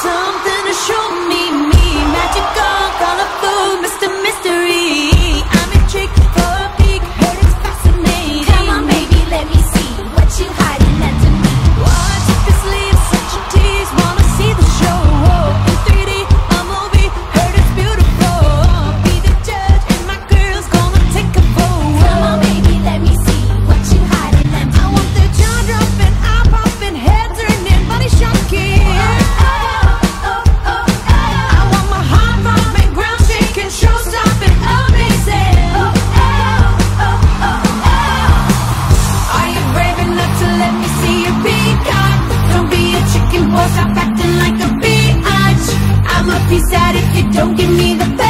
something to show me, magical, colorful, Mr. Mystery. I'm intrigued for a peek, heard it's fascinating. Come on, baby, let me see what you hiding under me. What's up your sleeve? Such a tease, wanna see the show in 3D, a movie, heard it's beautiful. Be the judge, and my girl's gonna take a vote. Come on, baby, let me see what you hiding under I want the jaw dropping, eye popping, head turning, body shocking. I want my heart pumping, ground shaking, show stopping, amazing. Are you brave enough to let me see your peacock? Don't be a chicken boy, stop acting like a biatch. I'ma be sad if you don't give me the